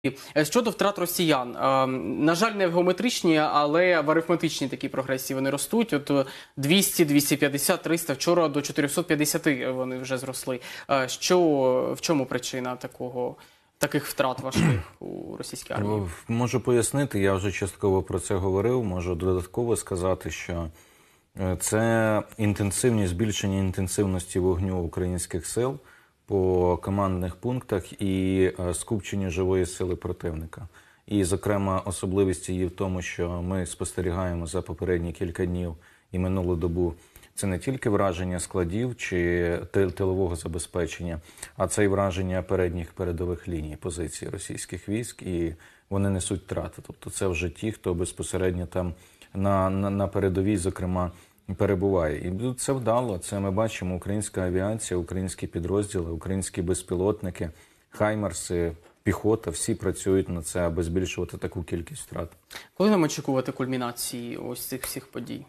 Щодо втрат росіян, на жаль, не в геометричній, але в арифметичній такій прогресії вони ростуть. От 200, 250, 300, вчора до 450 вони вже зросли. В чому причина таких втрат важких у російській армії? Можу пояснити, я вже частково про це говорив, можу додатково сказати, що це збільшення інтенсивності вогню українських сил по командних пунктах і скупченню живої сили противника. І, зокрема, особливість її в тому, що ми спостерігаємо за попередні кілька днів і минулу добу. Це не тільки враження складів чи тилового забезпечення, а це й враження передових ліній позицій російських військ, і вони несуть втрати. Тобто це вже ті, хто безпосередньо там на передовій, зокрема, перебуває. І це вдало. Це ми бачимо: українська авіація, українські підрозділи, українські безпілотники, хаймарси, піхота, всі працюють на це, аби збільшувати таку кількість втрат. Коли нам очікувати кульмінації ось цих всіх подій?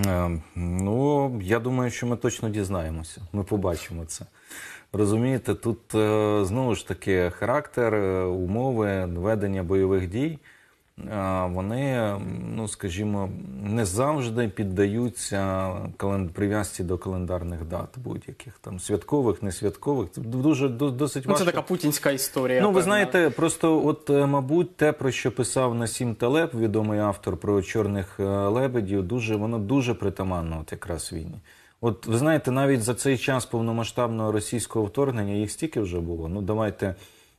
Ну, я думаю, що ми точно дізнаємося. Ми побачимо це. Розумієте, тут знову ж таки характер, умови, ведення бойових дій, вони, ну, скажімо, не завжди піддаються прив'язці до календарних дат будь-яких, там, святкових, несвяткових. Це досить важко. Це така путінська історія. Ну, ви знаєте, просто от, мабуть, те, про що писав Насім Талеб, відомий автор, про чорних лебедів, воно дуже притаманно от якраз війні. От, ви знаєте, навіть за цей час повномасштабного російського вторгнення їх стільки вже було. Ну, давайте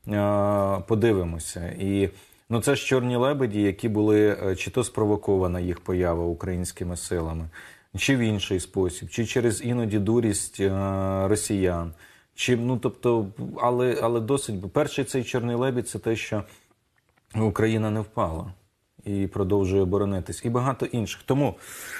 подивимося. І ну, це ж чорні лебеді, які були чи то спровокована їх поява українськими силами, чи в інший спосіб, чи через іноді дурість росіян. Чи, ну, тобто, але досить. Перший цей чорний лебідь – це те, що Україна не впала і продовжує оборонитись. І багато інших. Тому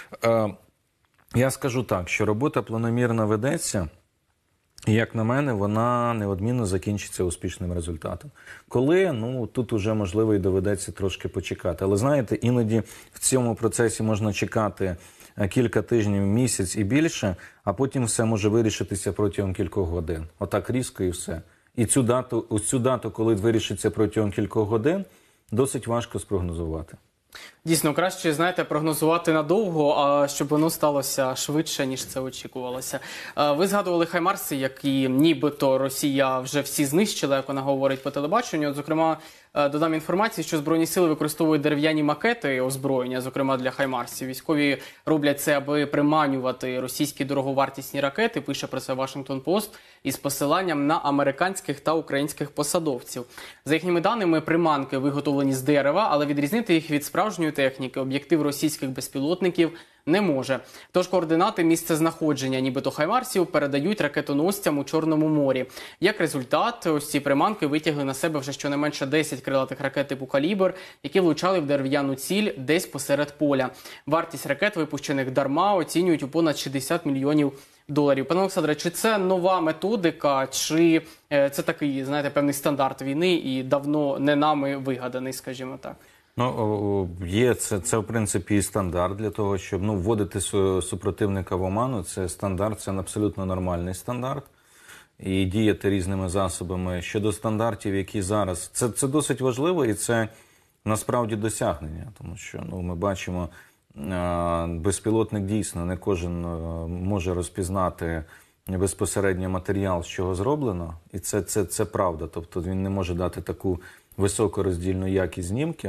я скажу так, що робота планомірно ведеться. Як на мене, вона неодмінно закінчиться успішним результатом. Коли? Ну, тут уже, можливо, і доведеться трошки почекати. Але, знаєте, іноді в цьому процесі можна чекати кілька тижнів, місяць і більше, а потім все може вирішитися протягом кількох годин. Отак різко і все. І цю дату, коли вирішиться протягом кількох годин, досить важко спрогнозувати. Дійсно, краще, знаєте, прогнозувати надовго, а щоб воно сталося швидше, ніж це очікувалося. Ви згадували хаймарси, які нібито Росія вже всі знищила, як вона говорить по телебаченню. Зокрема, додам інформацію, що Збройні сили використовують дерев'яні макети озброєння, зокрема для хаймарсів. Військові роблять це, аби приманювати російські дороговартісні ракети, пише про це Washington Post, із посиланням на американських та українських посадовців. За їхніми даними, приманки виготовлені з дерева, але відрізнити їх від справжньої техніки об'єктив російських безпілотників не може. Тож координати місцезнаходження нібито хаймарсів передають ракетоносцям у Чорному морі. Як результат, ось ці приманки витягли на себе вже щонайменше 10 крилатих ракет типу «Калібр», які влучали в дерев'яну ціль десь посеред поля. Вартість ракет, випущених дарма, оцінюють у понад 60 мільйонів доларів. Пане Олександре, чи це нова методика, чи це такий, знаєте, певний стандарт війни і давно не нами вигаданий, скажімо так? Ну, це в принципі, і стандарт для того, щоб вводити супротивника в оману. Це стандарт, це абсолютно нормальний стандарт. І діяти різними засобами. Щодо стандартів, які зараз... Це досить важливо і це насправді досягнення. Тому що ми бачимо, безпілотник дійсно, не кожен може розпізнати безпосередньо матеріал, з чого зроблено. І це правда. Тобто він не може дати таку високу роздільну якість знімків.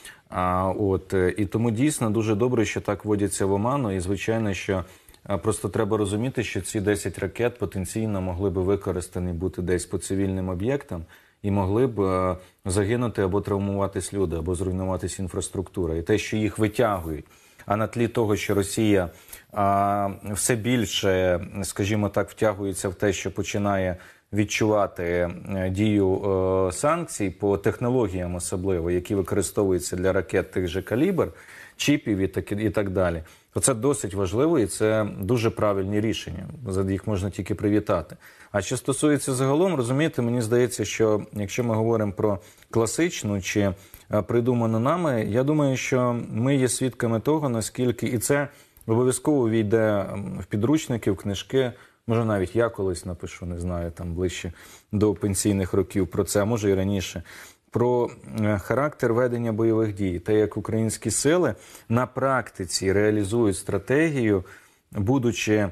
І тому дійсно дуже добре, що так вводяться в оману. І звичайно, що просто треба розуміти, що ці 10 ракет потенційно могли б використані бути десь по цивільним об'єктам і могли б загинути або травмуватись люди, або зруйнуватись інфраструктура. І те, що їх витягують, а на тлі того, що Росія все більше, скажімо так, втягується в те, що починає відчувати дію санкцій по технологіям особливо, які використовуються для ракет тих же «Калібр», чіпів і так далі. Це досить важливо і це дуже правильні рішення. Їх можна тільки привітати. А що стосується загалом, розумієте, мені здається, що якщо ми говоримо про класичну чи придуману нами, я думаю, що ми є свідками того, наскільки, і це обов'язково війде в підручники, в книжки. Може, навіть я колись напишу, не знаю, там ближче до пенсійних років про це, а може і раніше. про характер ведення бойових дій, те, як українські сили на практиці реалізують стратегію, будучи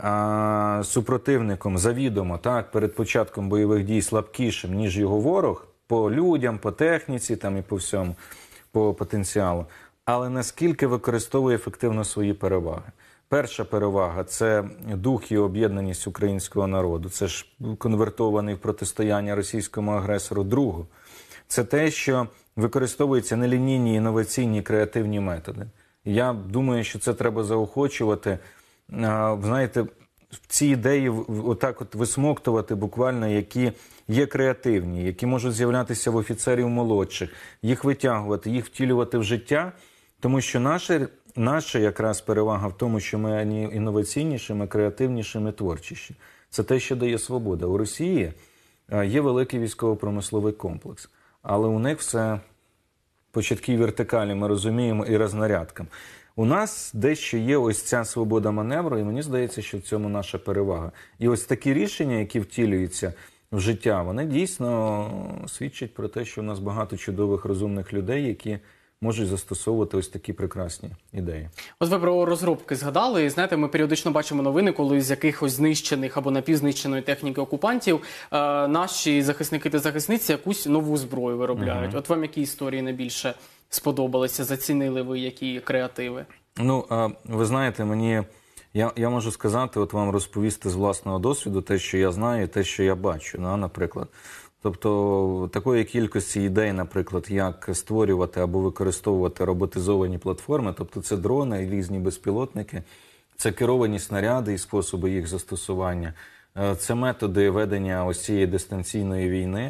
супротивником завідомо, так, перед початком бойових дій слабкішим, ніж його ворог, по людям, по техніці там, і по всьому, по потенціалу, але наскільки використовує ефективно свої переваги. Перша перевага – це дух і об'єднаність українського народу. Це ж конвертований в протистояння російському агресору. Друге – це те, що використовуються нелінійні, інноваційні, креативні методи. Я думаю, що це треба заохочувати. Знаєте, в ці ідеї отак от висмоктувати буквально, які є креативні, які можуть з'являтися в офіцерів молодших, їх витягувати, їх втілювати в життя, тому що наша якраз перевага в тому, що ми інноваційніші, ми креативніші, ми творчіші. Це те, що дає свобода. У Росії є великий військово-промисловий комплекс, але у них все по чіткій вертикалі, ми розуміємо, і рознарядкам. У нас дещо є ось ця свобода маневру, і мені здається, що в цьому наша перевага. І ось такі рішення, які втілюються в життя, вони дійсно свідчать про те, що у нас багато чудових, розумних людей, які можуть застосовувати ось такі прекрасні ідеї. От ви про розробки згадали. І, знаєте, ми періодично бачимо новини, коли з якихось знищених або напівзнищеної техніки окупантів наші захисники та захисниці якусь нову зброю виробляють. От вам які історії найбільше сподобалися, зацінили ви, які креативи? Ну, ви знаєте, я можу сказати, от вам розповісти з власного досвіду те, що я знаю, те, що я бачу, наприклад. Тобто, такої кількості ідей, наприклад, як створювати або використовувати роботизовані платформи, тобто це дрони, різні безпілотники, це керовані снаряди і способи їх застосування, це методи ведення ось цієї дистанційної війни,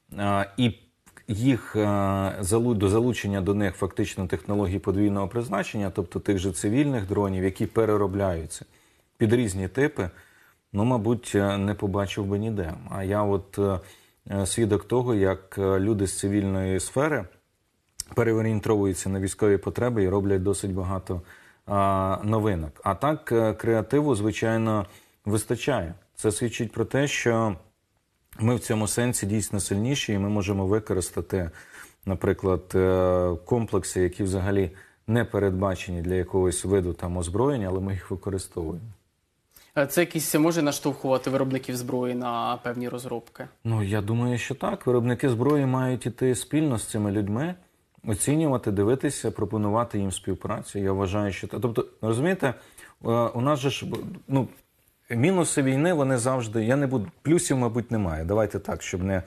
і їх залучення до них фактично технологій подвійного призначення, тобто тих же цивільних дронів, які переробляються під різні типи, мабуть, не побачив би ніде. А я от свідок того, як люди з цивільної сфери переорієнтовуються на військові потреби і роблять досить багато новинок. А так, креативу, звичайно, вистачає. Це свідчить про те, що ми в цьому сенсі дійсно сильніші, і ми можемо використати, наприклад, комплекси, які взагалі не передбачені для якогось виду там озброєння, але ми їх використовуємо. Це якісь може наштовхувати виробників зброї на певні розробки? Ну, я думаю, що так. Виробники зброї мають іти спільно з цими людьми, оцінювати, дивитися, пропонувати їм співпрацю. Я вважаю, що... Тобто, розумієте, у нас же ж, мінуси війни, вони завжди... Я не буду... Плюсів, мабуть, немає. Давайте так, щоб не...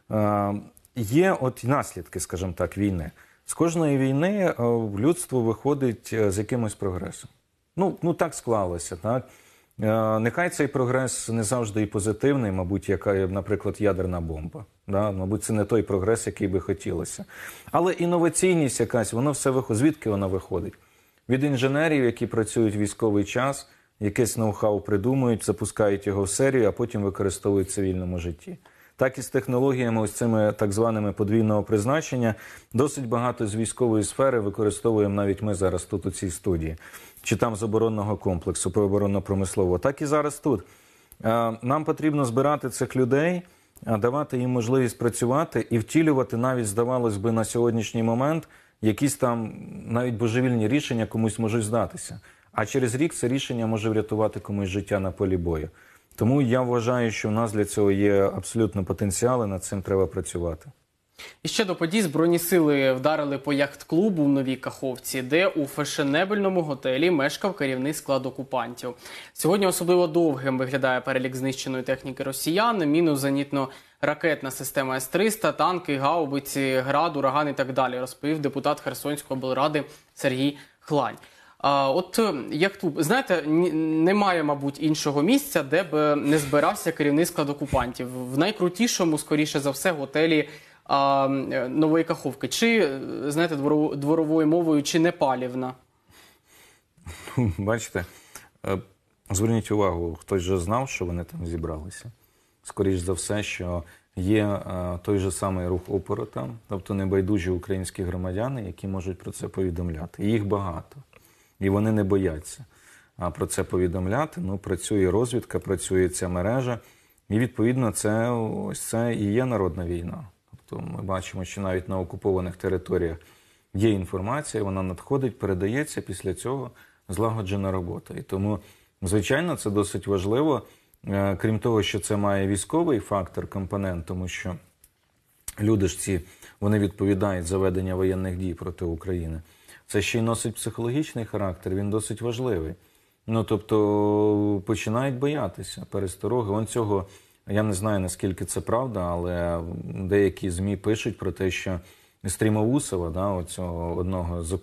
Є от наслідки, скажімо так, війни. З кожної війни людство виходить з якимось прогресом. Ну так склалося, так? Нехай цей прогрес не завжди і позитивний, мабуть, яка, наприклад, ядерна бомба. Да? Мабуть, це не той прогрес, який би хотілося. Але інноваційність якась, воно все виходить. Звідки вона виходить? Від інженерів, які працюють в військовий час, якесь ноу-хау придумують, запускають його в серію, а потім використовують в цивільному житті. Так і з технологіями, ось цими так званими подвійного призначення, досить багато з військової сфери використовуємо навіть ми зараз тут у цій студії. Чи там з оборонного комплексу, оборонно-промислового. Так і зараз тут. Нам потрібно збирати цих людей, давати їм можливість працювати і втілювати навіть, здавалось би, на сьогоднішній момент якісь там навіть божевільні рішення комусь можуть здатися. А через рік це рішення може врятувати комусь життя на полі бою. Тому я вважаю, що в нас для цього є абсолютно потенціал, і над цим треба працювати. І ще до подій Збройні сили вдарили по яхт-клубу в Новій Каховці, де у фешенебельному готелі мешкав керівний склад окупантів. Сьогодні особливо довгим виглядає перелік знищеної техніки росіян, мінно-зенітно-ракетна система С-300, танки, гаубиці, град, ураган і так далі, розповів депутат Херсонської облради Сергій Хлань. От яхт-клуб, знаєте, немає, мабуть, іншого місця, де б не збирався керівний склад окупантів. В найкрутішому, скоріше за все, готелі Нової Каховки. Чи, знаєте, дворовою мовою, чи Непалівна? Бачите, зверніть увагу, хтось же знав, що вони там зібралися. Скоріше за все, що є той же самий рух опору там, тобто небайдужі українські громадяни, які можуть про це повідомляти. І їх багато. І вони не бояться про це повідомляти. Ну, працює розвідка, працює ця мережа. І, відповідно, ось це і є народна війна. Тобто ми бачимо, що навіть на окупованих територіях є інформація, вона надходить, передається, після цього злагоджена робота. І тому, звичайно, це досить важливо, крім того, що це має військовий фактор, компонент, тому що люди ж ці, вони відповідають за ведення воєнних дій проти України. Це ще й носить психологічний характер, він досить важливий. Ну, тобто, починають боятися перестороги. Цього, я не знаю, наскільки це правда, але деякі ЗМІ пишуть про те, що Стрімоусова, оцього одного з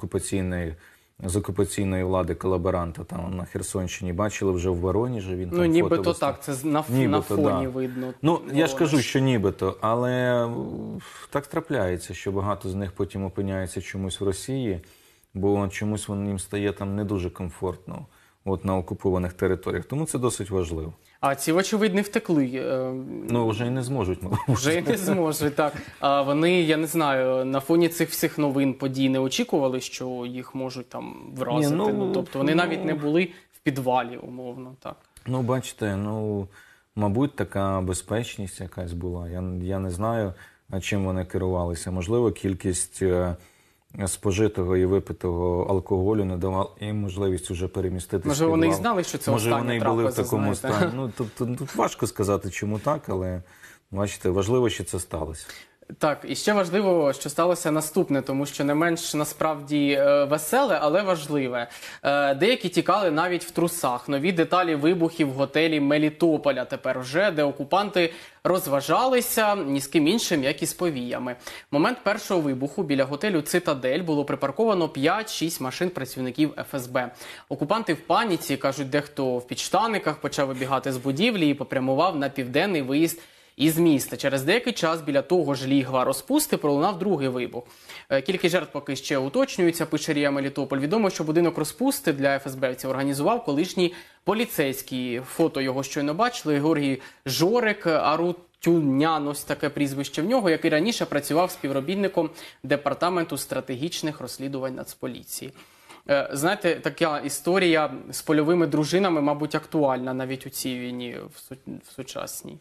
окупаційної влади колаборанта там на Херсонщині, бачили вже в Воронежі. Він там нібито так, це на фоні видно. Ну, я ж кажу, що нібито, але так трапляється, що багато з них потім опиняється чомусь в Росії, бо чомусь їм стає там не дуже комфортно на окупованих територіях. Тому це досить важливо. А ці, вочевидь, не втекли. Ну, вже й не зможуть. Вже й не зможуть, так. А вони, я не знаю, на фоні цих всіх новин, подій не очікували, що їх можуть там вразити? Тобто вони навіть не були в підвалі, умовно, так. Ну, бачите, мабуть, така безпечність якась була. Я не знаю, чим вони керувалися. Можливо, кількість спожитого і випитого алкоголю не давала їм можливість уже переміститися. Може, вони і знали, що це остання трапеза, були в такому стані. Ну, тобто, важко сказати, чому так, але, бачите, важливо, що це сталося. Так, і ще важливо, що сталося наступне, тому що не менш насправді веселе, але важливе. Деякі тікали навіть в трусах. Нові деталі вибухів в готелі Мелітополя тепер вже, де окупанти розважалися ні з ким іншим, як і з повіями. В момент першого вибуху біля готелю «Цитадель» було припарковано 5-6 машин працівників ФСБ. Окупанти в паніці, кажуть, дехто в підштаниках почав вибігати з будівлі і попрямував на південний виїзд із міста. Через деякий час біля того ж лігва розпусти пролунав другий вибух. Кількість жертв поки ще уточнюється, пише РІА Мелітополь. Відомо, що будинок розпусти для ФСБівців організував колишній поліцейський. Фото його щойно бачили. Георгій Жорик, Арутюнян, ось таке прізвище в нього, який раніше працював співробітником Департаменту стратегічних розслідувань Нацполіції. Знаєте, така історія з польовими дружинами, мабуть, актуальна навіть у цій війні, в сучасній.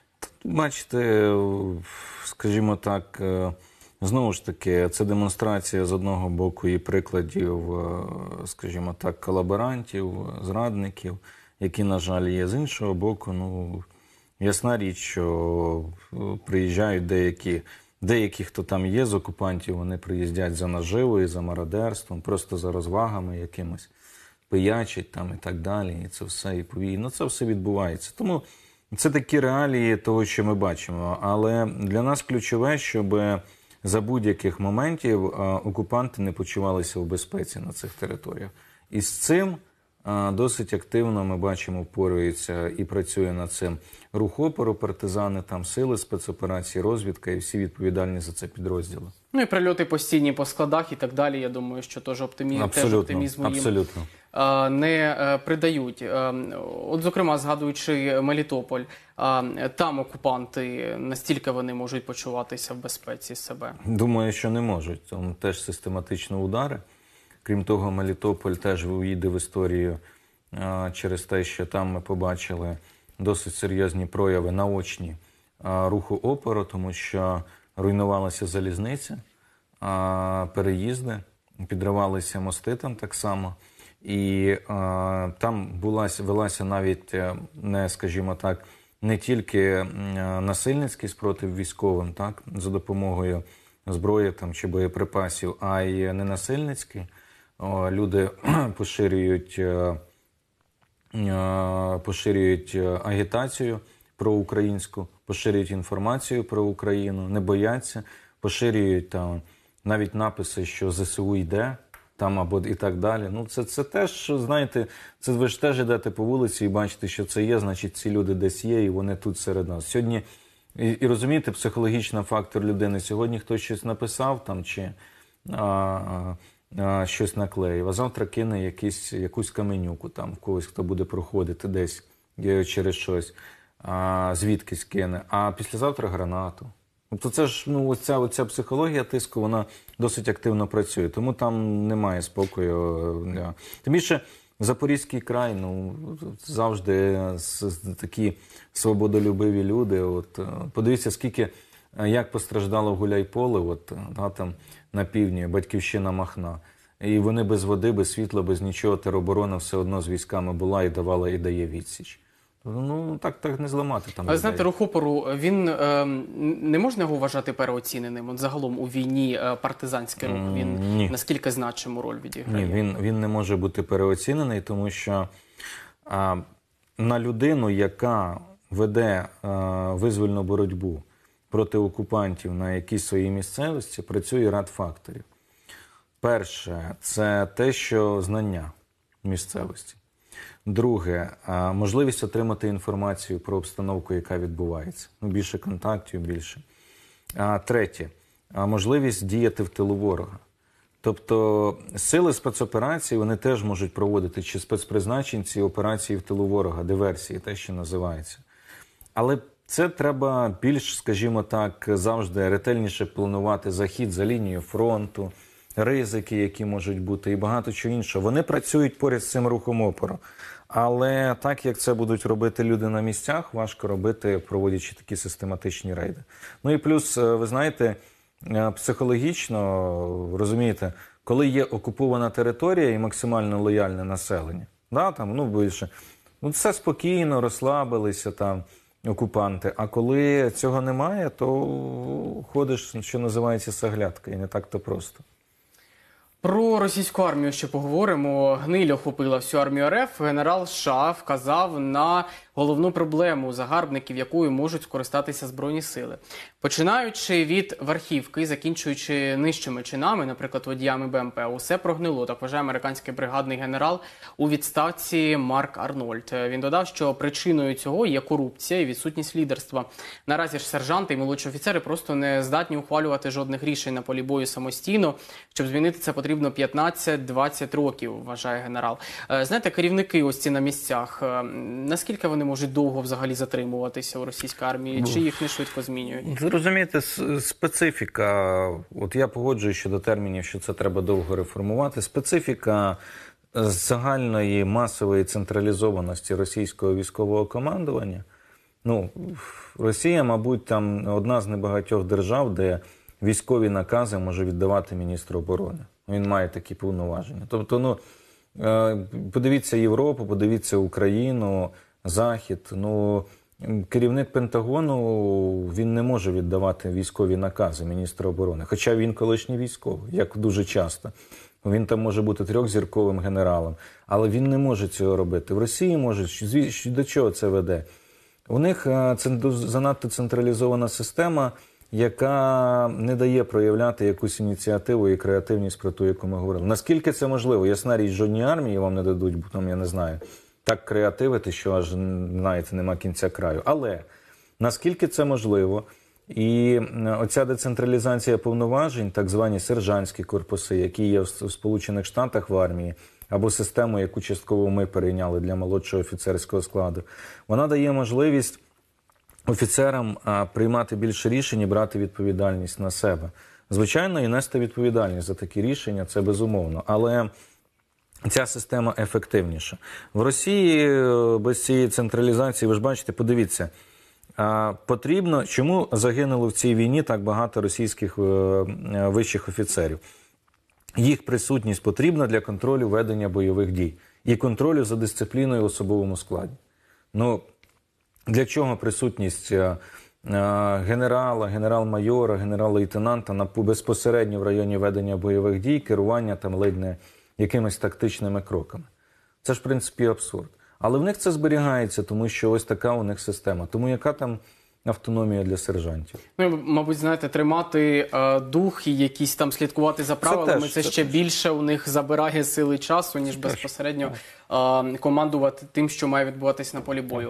Бачите, скажімо так, знову ж таки, це демонстрація з одного боку і прикладів, скажімо так, колаборантів, зрадників, які, на жаль, є. З іншого боку, ясна річ, що приїжджають деякі, хто там є з окупантів, вони приїздять за наживою, за мародерством, просто за розвагами якимось, пиячать там і так далі, і це все, і повії. Ну, це все відбувається. Тому це такі реалії того, що ми бачимо. Але для нас ключове, щоб за будь-яких моментів окупанти не почувалися в безпеці на цих територіях. І з цим досить активно, ми бачимо, впорюється і працює над цим рух опору, партизани, там сили спецоперації, розвідка і всі відповідальні за це підрозділи. Ну і прильоти постійні по складах і так далі, я думаю, що теж оптимізму їм не придають. От, зокрема, згадуючи Мелітополь, там окупанти, настільки вони можуть почуватися в безпеці себе? Думаю, що не можуть. Там теж систематично удари. Крім того, Мелітополь теж увійде в історію через те, що там ми побачили досить серйозні прояви наочні руху опору, тому що руйнувалася залізниця, переїзди, підривалися мости там так само. І там велася навіть, скажімо так, не тільки насильницький спротив військовим, так, за допомогою зброї там, чи боєприпасів, а й ненасильницький. Люди поширюють агітацію проукраїнську, поширюють інформацію про Україну, не бояться, поширюють там навіть написи, що ЗСУ йде, там або і так далі. Ну, це теж, знаєте, це ви ж теж йдете по вулиці і бачите, що це є, значить ці люди десь є і вони тут серед нас. Сьогодні, і розумієте, психологічний фактор людини. Сьогодні хтось щось написав там чи щось наклеїв, а завтра кине якусь каменюку там в когось, хто буде проходити десь через щось, звідкись кине, а післязавтра гранату. Тобто це ж, оця психологія тиску, вона досить активно працює, тому там немає спокою. Тим більше Запорізький край, завжди такі свободолюбиві люди. От, подивіться, скільки як постраждало Гуляйполе, от, там на півдні, батьківщина Махна. І вони без води, без світла, без нічого, тероборона все одно з військами була і давала, і дає відсіч. Ну, так не зламати там. Але знаєте, рух опору, він не можна його вважати переоціненим? От загалом у війні партизанський рух, він наскільки значиму роль відіграє? Ні, він не може бути переоцінений, тому що на людину, яка веде визвольну боротьбу проти окупантів на якійсь своїй місцевості, працює ряд факторів. Перше, це те, що знання місцевості. Друге, можливість отримати інформацію про обстановку, яка відбувається. Ну, більше контактів, більше. Третє, можливість діяти в тилу ворога. Тобто сили спецоперацій, вони теж можуть проводити, чи спецпризначенці, операції в тилу ворога, диверсії, те, що називається. Але це треба більш, скажімо так, завжди ретельніше планувати захід за лінією фронту, ризики, які можуть бути, і багато чого іншого. Вони працюють поряд з цим рухом опору. Але так, як це будуть робити люди на місцях, важко робити, проводячи такі систематичні рейди. Ну і плюс, ви знаєте, психологічно, розумієте, коли є окупована територія і максимально лояльне населення, більше, все спокійно, розслабилися там окупанти, а коли цього немає, то ходиш, що називається, з оглядки, і не так-то просто. Про російську армію ще поговоримо. Гниль охопила всю армію РФ. Генерал США вказав на головну проблему загарбників, якою можуть скористатися Збройні сили. Починаючи від верхівки, закінчуючи нижчими чинами, наприклад, водіями БМП, усе прогнило, так вважає американський бригадний генерал у відставці Марк Арнольд. Він додав, що причиною цього є корупція і відсутність лідерства. Наразі ж сержанти і молодші офіцери просто не здатні ухвалювати жодних рішень на полі бою самостійно. Щоб змінити це, потрібно 15-20 років, вважає генерал. Знаєте, керівники ось ці на місцях, наскільки вони можуть довго взагалі затримуватися у російській армії, чи їх не швидко змінюють? Розумієте, специфіка, от я погоджуюсь щодо термінів, що це треба довго реформувати, специфіка загальної масової централізованості російського військового командування. Росія, мабуть, там одна з небагатьох держав, де військові накази може віддавати міністр оборони. Він має такі повноваження. Тобто, подивіться Європу, подивіться Україну, Захід. Керівник Пентагону, він не може віддавати військові накази міністра оборони. Хоча він колишній військовий, як дуже часто. Він там може бути трьохзірковим генералом. Але він не може цього робити. В Росії можуть. До чого це веде? У них занадто централізована система, яка не дає проявляти якусь ініціативу і креативність про ту, яку ми говорили. Наскільки це можливо? Ясна річ, жодній армії вам не дадуть, бо там, я не знаю, так креативити, що аж, знаєте, нема кінця краю. Але наскільки це можливо? І оця децентралізація повноважень, так звані сержантські корпуси, які є в Сполучених Штатах в армії, або систему, яку частково ми перейняли для молодшого офіцерського складу, вона дає можливість офіцерам приймати більше рішень і брати відповідальність на себе. Звичайно, і нести відповідальність за такі рішення, це безумовно. Але ця система ефективніша. В Росії без цієї централізації, ви ж бачите, подивіться, потрібно, чому загинуло в цій війні так багато російських вищих офіцерів? Їх присутність потрібна для контролю ведення бойових дій і контролю за дисципліною в особовому складі. Для чого присутність генерала, генерал-майора, генерал-лейтенанта безпосередньо в районі ведення бойових дій, керування там ледь не якимись тактичними кроками? Це ж, в принципі, абсурд. Але в них це зберігається, тому що ось така у них система. Тому яка там автономія для сержантів? Мабуть, знаєте, тримати дух і якісь там слідкувати за правилами, це ще більше у них забирає сили часу, ніж безпосередньо командувати тим, що має відбуватись на полі бою.